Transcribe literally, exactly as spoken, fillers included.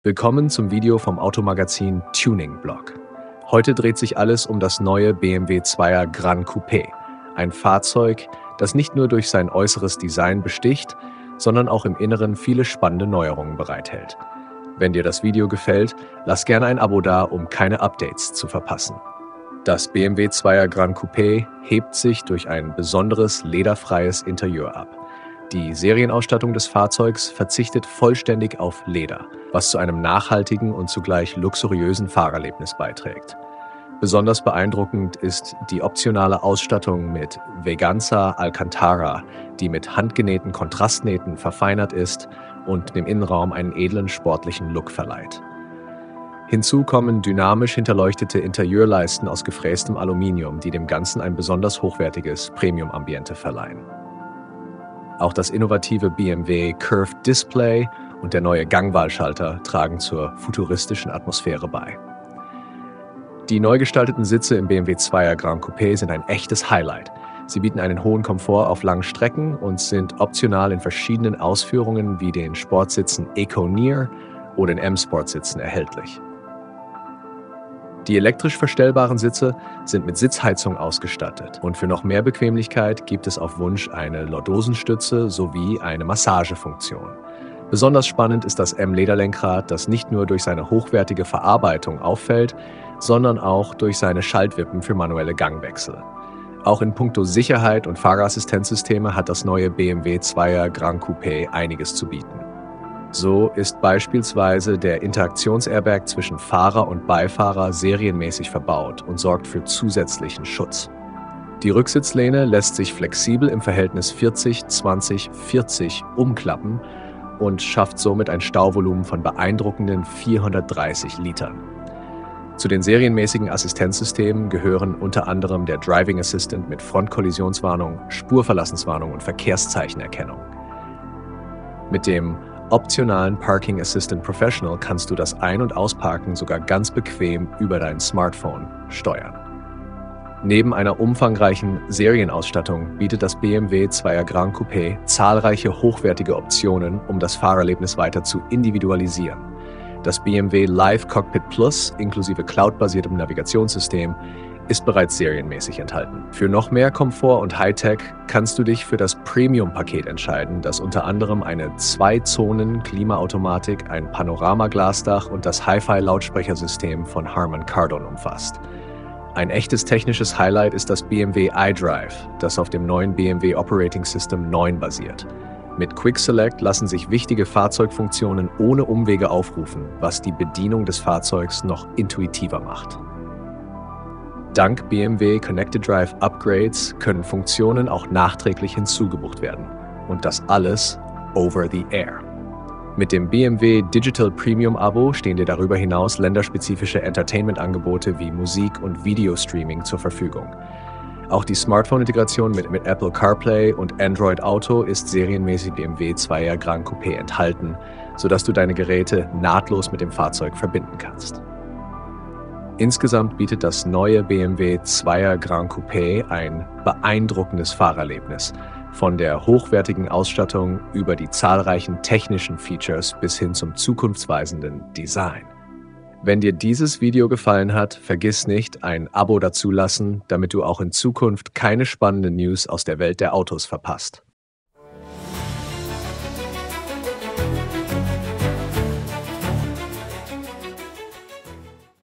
Willkommen zum Video vom Automagazin Tuning Blog. Heute dreht sich alles um das neue B M W Zweier Gran Coupé, ein Fahrzeug, das nicht nur durch sein äußeres Design besticht, sondern auch im Inneren viele spannende Neuerungen bereithält. Wenn dir das Video gefällt, lass gerne ein Abo da, um keine Updates zu verpassen. Das B M W Zweier Gran Coupé hebt sich durch ein besonderes lederfreies Interieur ab. Die Serienausstattung des Fahrzeugs verzichtet vollständig auf Leder, was zu einem nachhaltigen und zugleich luxuriösen Fahrerlebnis beiträgt. Besonders beeindruckend ist die optionale Ausstattung mit Veganza Alcantara, die mit handgenähten Kontrastnähten verfeinert ist und dem Innenraum einen edlen sportlichen Look verleiht. Hinzu kommen dynamisch hinterleuchtete Interieurleisten aus gefrästem Aluminium, die dem Ganzen ein besonders hochwertiges Premium-Ambiente verleihen. Auch das innovative B M W Curved Display und der neue Gangwahlschalter tragen zur futuristischen Atmosphäre bei. Die neu gestalteten Sitze im B M W Zweier Gran Coupé sind ein echtes Highlight. Sie bieten einen hohen Komfort auf langen Strecken und sind optional in verschiedenen Ausführungen wie den Sportsitzen EcoNear oder den M-Sport-Sitzen erhältlich. Die elektrisch verstellbaren Sitze sind mit Sitzheizung ausgestattet und für noch mehr Bequemlichkeit gibt es auf Wunsch eine Lordosenstütze sowie eine Massagefunktion. Besonders spannend ist das M-Lederlenkrad, das nicht nur durch seine hochwertige Verarbeitung auffällt, sondern auch durch seine Schaltwippen für manuelle Gangwechsel. Auch in puncto Sicherheit und Fahrerassistenzsysteme hat das neue B M W Zweier Gran Coupé einiges zu bieten. So ist beispielsweise der Interaktionsairbag zwischen Fahrer und Beifahrer serienmäßig verbaut und sorgt für zusätzlichen Schutz. Die Rücksitzlehne lässt sich flexibel im Verhältnis vierzig zwanzig vierzig umklappen und schafft somit ein Stauvolumen von beeindruckenden vierhundertdreißig Litern. Zu den serienmäßigen Assistenzsystemen gehören unter anderem der Driving Assistant mit Frontkollisionswarnung, Spurverlassenswarnung und Verkehrszeichenerkennung. Mit dem optionalen Parking Assistant Professional kannst du das Ein- und Ausparken sogar ganz bequem über dein Smartphone steuern. Neben einer umfangreichen Serienausstattung bietet das B M W Zweier Gran Coupé zahlreiche hochwertige Optionen, um das Fahrerlebnis weiter zu individualisieren. Das B M W Live Cockpit Plus inklusive cloudbasiertem Navigationssystem ist bereits serienmäßig enthalten. Für noch mehr Komfort und Hightech kannst du dich für das Premium-Paket entscheiden, das unter anderem eine Zwei-Zonen-Klimaautomatik, ein Panoramaglasdach und das Hi-Fi-Lautsprechersystem von Harman Kardon umfasst. Ein echtes technisches Highlight ist das B M W iDrive, das auf dem neuen B M W Operating System neun basiert. Mit Quick Select lassen sich wichtige Fahrzeugfunktionen ohne Umwege aufrufen, was die Bedienung des Fahrzeugs noch intuitiver macht. Dank B M W Connected Drive Upgrades können Funktionen auch nachträglich hinzugebucht werden. Und das alles over the air. Mit dem B M W Digital Premium Abo stehen dir darüber hinaus länderspezifische Entertainment-Angebote wie Musik- und Videostreaming zur Verfügung. Auch die Smartphone-Integration mit, mit Apple CarPlay und Android Auto ist serienmäßig B M W Zweier Gran Coupé enthalten, sodass du deine Geräte nahtlos mit dem Fahrzeug verbinden kannst. Insgesamt bietet das neue B M W Zweier Gran Coupé ein beeindruckendes Fahrerlebnis, von der hochwertigen Ausstattung über die zahlreichen technischen Features bis hin zum zukunftsweisenden Design. Wenn dir dieses Video gefallen hat, vergiss nicht, ein Abo dazulassen, damit du auch in Zukunft keine spannenden News aus der Welt der Autos verpasst.